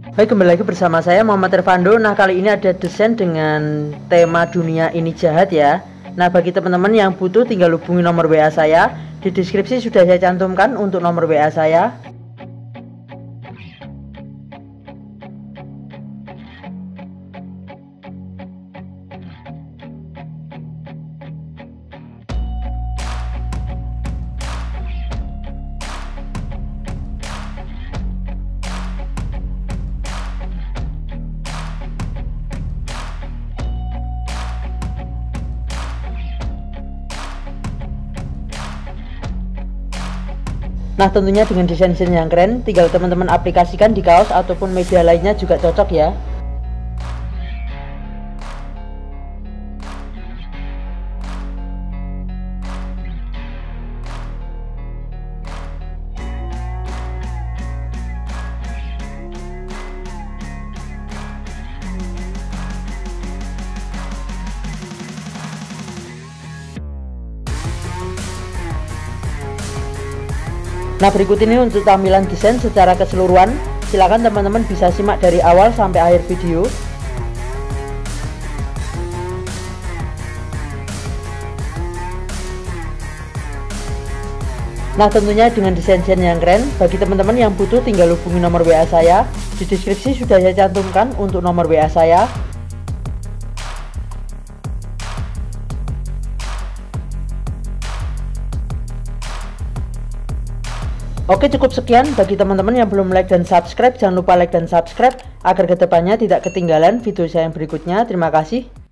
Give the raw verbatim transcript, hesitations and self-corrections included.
Hai, kembali lagi bersama saya Muhammad Irfando. Nah, kali ini ada desain dengan tema dunia ini jahat ya. Nah, bagi teman-teman yang butuh tinggal hubungi nomor W A saya. Di deskripsi sudah saya cantumkan untuk nomor W A saya. Nah, tentunya dengan desain-desain yang keren, tinggal teman-teman aplikasikan di kaos ataupun media lainnya juga cocok ya. Nah, berikut ini untuk tampilan desain secara keseluruhan. Silakan teman-teman bisa simak dari awal sampai akhir video. Nah, tentunya dengan desain-desain yang keren, bagi teman-teman yang butuh tinggal hubungi nomor W A saya. Di deskripsi sudah saya cantumkan untuk nomor W A saya. Oke, cukup sekian. Bagi teman-teman yang belum like dan subscribe, jangan lupa like dan subscribe agar kedepannya tidak ketinggalan video saya yang berikutnya. Terima kasih.